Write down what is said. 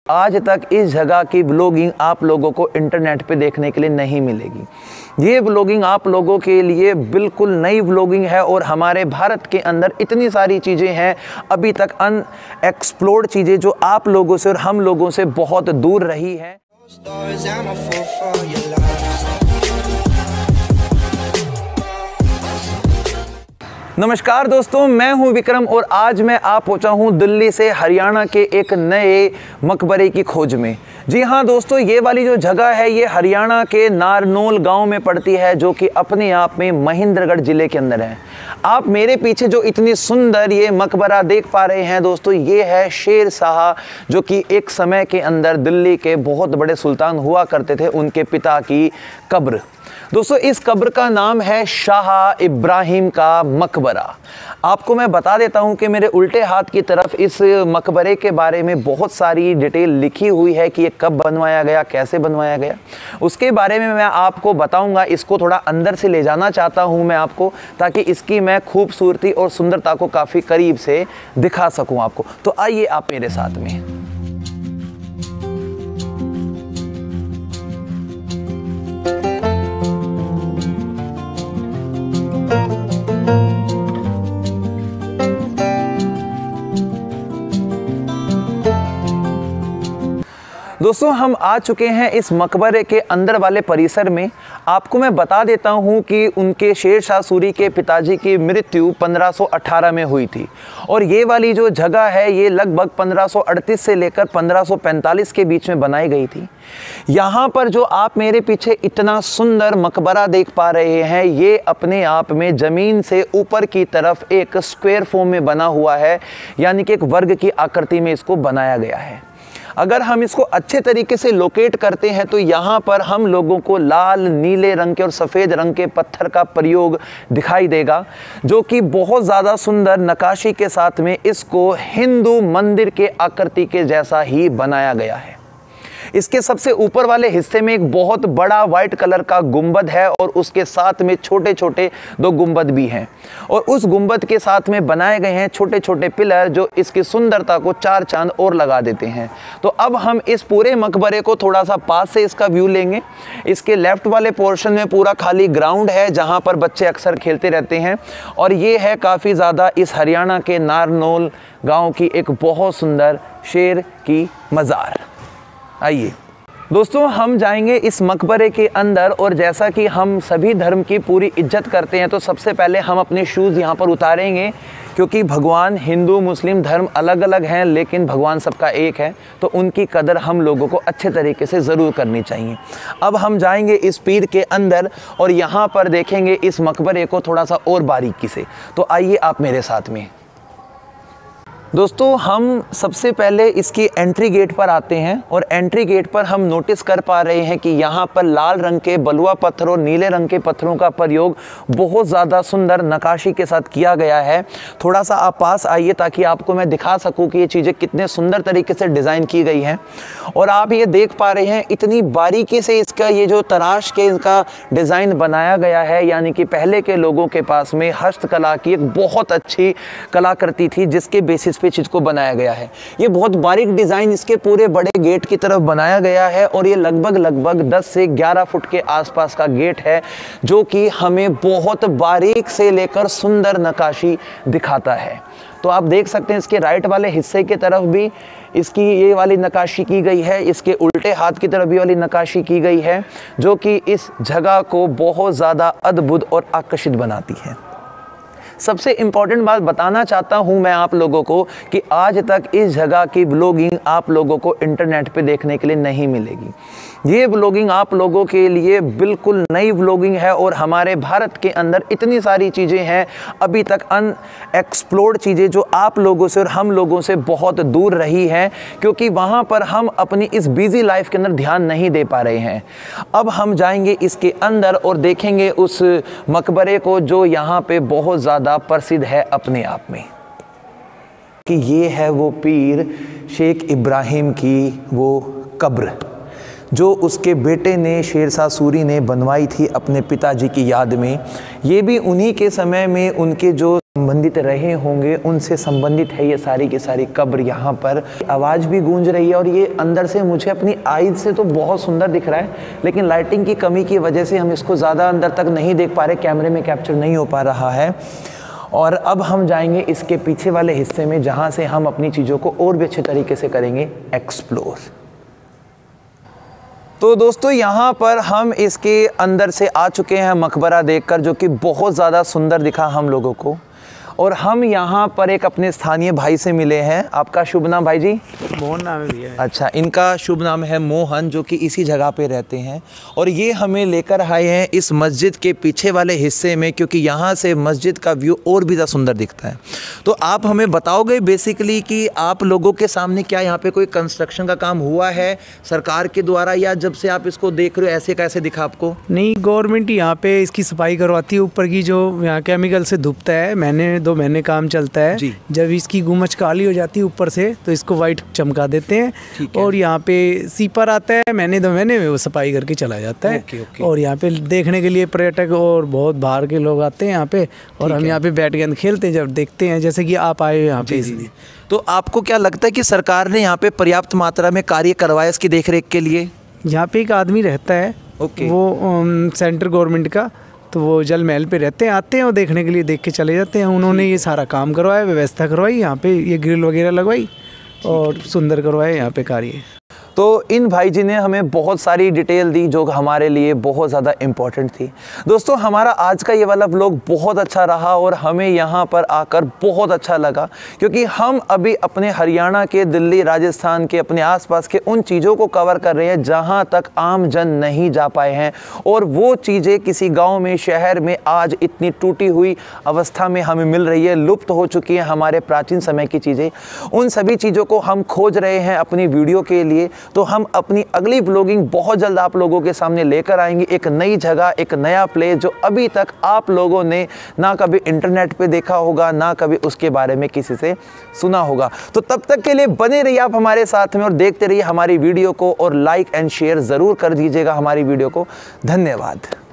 आज तक इस जगह की व्लॉगिंग आप लोगों को इंटरनेट पे देखने के लिए नहीं मिलेगी। ये व्लॉगिंग आप लोगों के लिए बिल्कुल नई व्लॉगिंग है और हमारे भारत के अंदर इतनी सारी चीज़ें हैं अभी तक अनएक्सप्लोर्ड चीज़ें जो आप लोगों से और हम लोगों से बहुत दूर रही हैं। नमस्कार दोस्तों, मैं हूं विक्रम और आज मैं आ पहुंचा हूं दिल्ली से हरियाणा के एक नए मकबरे की खोज में। जी हां दोस्तों, ये वाली जो जगह है ये हरियाणा के नारनौल गांव में पड़ती है, जो कि अपने आप में महेंद्रगढ़ जिले के अंदर है। आप मेरे पीछे जो इतनी सुंदर ये मकबरा देख पा रहे हैं दोस्तों, ये है शेर शाह, जो कि एक समय के अंदर दिल्ली के बहुत बड़े सुल्तान हुआ करते थे, उनके पिता की कब्र। दोस्तों इस कब्र का नाम है शाह इब्राहिम का मकबरा। आपको मैं बता देता हूं कि मेरे उल्टे हाथ की तरफ इस मकबरे के बारे में बहुत सारी डिटेल लिखी हुई है कि ये कब बनवाया गया, कैसे बनवाया गया, उसके बारे में मैं आपको बताऊंगा। इसको थोड़ा अंदर से ले जाना चाहता हूं मैं आपको, ताकि इसकी मैं खूबसूरती और सुंदरता को काफ़ी करीब से दिखा सकूँ आपको। तो आइए आप मेरे साथ में। दोस्तों हम आ चुके हैं इस मकबरे के अंदर वाले परिसर में। आपको मैं बता देता हूं कि उनके शेर शाह सूरी के पिताजी की मृत्यु 1518 में हुई थी और ये वाली जो जगह है ये लगभग 1538 से लेकर 1545 के बीच में बनाई गई थी। यहाँ पर जो आप मेरे पीछे इतना सुंदर मकबरा देख पा रहे हैं, ये अपने आप में ज़मीन से ऊपर की तरफ एक स्क्वायर फॉर्म में बना हुआ है, यानी कि एक वर्ग की आकृति में इसको बनाया गया है। अगर हम इसको अच्छे तरीके से लोकेट करते हैं तो यहाँ पर हम लोगों को लाल, नीले रंग के और सफ़ेद रंग के पत्थर का प्रयोग दिखाई देगा, जो कि बहुत ज़्यादा सुंदर नक्काशी के साथ में इसको हिंदू मंदिर के आकृति के जैसा ही बनाया गया है। इसके सबसे ऊपर वाले हिस्से में एक बहुत बड़ा वाइट कलर का गुंबद है और उसके साथ में छोटे छोटे दो गुंबद भी हैं और उस गुंबद के साथ में बनाए गए हैं छोटे छोटे पिलर, जो इसकी सुंदरता को चार चांद और लगा देते हैं। तो अब हम इस पूरे मकबरे को थोड़ा सा पास से इसका व्यू लेंगे। इसके लेफ्ट वाले पोर्शन में पूरा खाली ग्राउंड है जहाँ पर बच्चे अक्सर खेलते रहते हैं और ये है काफ़ी ज़्यादा इस हरियाणा के नारनौल गाँव की एक बहुत सुंदर शेर की मज़ार। आइए दोस्तों हम जाएंगे इस मकबरे के अंदर और जैसा कि हम सभी धर्म की पूरी इज्जत करते हैं तो सबसे पहले हम अपने शूज़ यहाँ पर उतारेंगे, क्योंकि भगवान हिंदू मुस्लिम धर्म अलग अलग हैं लेकिन भगवान सबका एक है, तो उनकी कदर हम लोगों को अच्छे तरीके से ज़रूर करनी चाहिए। अब हम जाएंगे इस पीर के अंदर और यहाँ पर देखेंगे इस मकबरे को थोड़ा सा और बारीकी से। तो आइए आप मेरे साथ में। दोस्तों हम सबसे पहले इसकी एंट्री गेट पर आते हैं और एंट्री गेट पर हम नोटिस कर पा रहे हैं कि यहाँ पर लाल रंग के बलुआ पत्थर और नीले रंग के पत्थरों का प्रयोग बहुत ज़्यादा सुंदर नक्काशी के साथ किया गया है। थोड़ा सा आप पास आइए ताकि आपको मैं दिखा सकूँ कि ये चीज़ें कितने सुंदर तरीके से डिज़ाइन की गई हैं। और आप ये देख पा रहे हैं इतनी बारीकी से इसका ये जो तराश के इसका डिज़ाइन बनाया गया है, यानी कि पहले के लोगों के पास में हस्तकला की एक बहुत अच्छी कलाकृति थी जिसके बेसिस पे चीज़ को बनाया गया है। ये बहुत बारीक डिज़ाइन इसके पूरे बड़े गेट की तरफ बनाया गया है और ये लगभग 10 से 11 फुट के आसपास का गेट है, जो कि हमें बहुत बारीक से लेकर सुंदर नक्काशी दिखाता है। तो आप देख सकते हैं इसके राइट वाले हिस्से की तरफ भी इसकी ये वाली नक्काशी की गई है, इसके उल्टे हाथ की तरफ भी वाली नक्काशी की गई है, जो कि इस जगह को बहुत ज़्यादा अद्भुत और आकर्षित बनाती है। सबसे इम्पॉर्टेंट बात बताना चाहता हूं मैं आप लोगों को कि आज तक इस जगह की व्लॉगिंग आप लोगों को इंटरनेट पे देखने के लिए नहीं मिलेगी। ये व्लॉगिंग आप लोगों के लिए बिल्कुल नई व्लॉगिंग है और हमारे भारत के अंदर इतनी सारी चीज़ें हैं अभी तक अनएक्सप्लोर्ड चीज़ें, जो आप लोगों से और हम लोगों से बहुत दूर रही हैं, क्योंकि वहाँ पर हम अपनी इस बिज़ी लाइफ के अंदर ध्यान नहीं दे पा रहे हैं। अब हम जाएंगे इसके अंदर और देखेंगे उस मकबरे को जो यहाँ पे बहुत ज़्यादा प्रसिद्ध है अपने आप में, कि ये है वो पीर शेख इब्राहिम की वो कब्र जो उसके बेटे ने शेर शाह सूरी ने बनवाई थी अपने पिताजी की याद में। ये भी उन्हीं के समय में उनके जो संबंधित रहे होंगे उनसे संबंधित है ये सारी की सारी कब्र। यहाँ पर आवाज़ भी गूंज रही है और ये अंदर से मुझे अपनी आईज से तो बहुत सुंदर दिख रहा है, लेकिन लाइटिंग की कमी की वजह से हम इसको ज़्यादा अंदर तक नहीं देख पा रहे, कैमरे में कैप्चर नहीं हो पा रहा है। और अब हम जाएंगे इसके पीछे वाले हिस्से में, जहाँ से हम अपनी चीज़ों को और भी अच्छे तरीके से करेंगे एक्सप्लोर। तो दोस्तों यहाँ पर हम इसके अंदर से आ चुके हैं मकबरा देखकर, जो कि बहुत ज़्यादा सुंदर दिखा हम लोगों को। और हम यहाँ पर एक अपने स्थानीय भाई से मिले हैं। आपका शुभ नाम भाई जी? मोहन नाम है भैया। अच्छा, इनका शुभ नाम है मोहन, जो कि इसी जगह पे रहते हैं। और ये हमें लेकर आए हैं इस मस्जिद के पीछे वाले हिस्से में, क्योंकि यहाँ से मस्जिद का व्यू और भी ज़्यादा सुंदर दिखता है। तो आप हमें बताओगे बेसिकली कि आप लोगों के सामने क्या यहाँ पे कोई कंस्ट्रक्शन का काम हुआ है सरकार के द्वारा, या जब से आप इसको देख रहे हो ऐसे कैसे दिखा आपको? नहीं, गवर्नमेंट यहाँ पे इसकी सफाई करवाती है। ऊपर की जो यहाँ केमिकल से धुपता है, 2 महीने काम चलता है। जब इसकी गुमच काली हो जाती है ऊपर से, तो इसको वाइट चमका देते हैं। और यहाँ पे सीपर आता है, 2 महीने में वो सफाई करके चला जाता है। और यहाँ पे देखने के लिए पर्यटक और बहुत बाहर के लोग आते हैं यहाँ पे, और हम यहाँ पे बैठ गेंद खेलते हैं जब देखते हैं, जैसे कि आप आए यहाँ पे। इसलिए तो आपको क्या लगता है कि सरकार ने यहाँ पे पर्याप्त मात्रा में कार्य करवाया इसकी देखरेख के लिए? यहाँ पे एक आदमी रहता है, वो सेंट्रल गवर्नमेंट का, तो वो जल महल पे रहते हैं, आते हैं और देखने के लिए देख के चले जाते हैं। उन्होंने ये सारा काम करवाया, व्यवस्था करवाई, यहाँ पे ये ग्रिल वगैरह लगवाई और सुंदर करवाए यहाँ पे कार्य। तो इन भाई जी ने हमें बहुत सारी डिटेल दी जो हमारे लिए बहुत ज़्यादा इम्पोर्टेंट थी। दोस्तों, हमारा आज का ये वाला व्लॉग बहुत अच्छा रहा और हमें यहाँ पर आकर बहुत अच्छा लगा, क्योंकि हम अभी अपने हरियाणा के, दिल्ली, राजस्थान के, अपने आसपास के उन चीज़ों को कवर कर रहे हैं जहाँ तक आम जन नहीं जा पाए हैं। और वो चीज़ें किसी गाँव में, शहर में आज इतनी टूटी हुई अवस्था में हमें मिल रही है, लुप्त हो चुकी है हमारे प्राचीन समय की चीज़ें। उन सभी चीज़ों को हम खोज रहे हैं अपनी वीडियो के लिए। तो हम अपनी अगली व्लॉगिंग बहुत जल्द आप लोगों के सामने लेकर आएंगे, एक नई जगह, एक नया प्लेस जो अभी तक आप लोगों ने ना कभी इंटरनेट पे देखा होगा, ना कभी उसके बारे में किसी से सुना होगा। तो तब तक के लिए बने रहिए आप हमारे साथ में और देखते रहिए हमारी वीडियो को, और लाइक एंड शेयर ज़रूर कर दीजिएगा हमारी वीडियो को। धन्यवाद।